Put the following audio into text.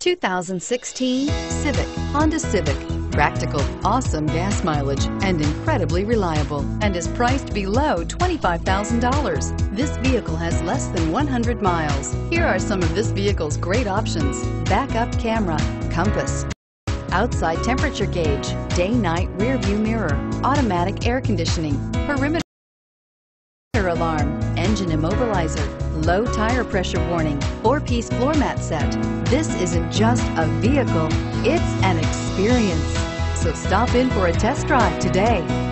2016 Civic, Honda Civic. Practical, awesome gas mileage, and incredibly reliable, and is priced below $25,000. This vehicle has less than 100 miles. Here are some of this vehicle's great options: backup camera, compass, outside temperature gauge, day-night rear view mirror, automatic air conditioning, perimeter alarm, engine immobilizer, low tire pressure warning, 4-piece floor mat set. This isn't just a vehicle, it's an experience. So stop in for a test drive today.